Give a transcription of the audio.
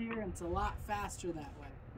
here, and it's a lot faster that way.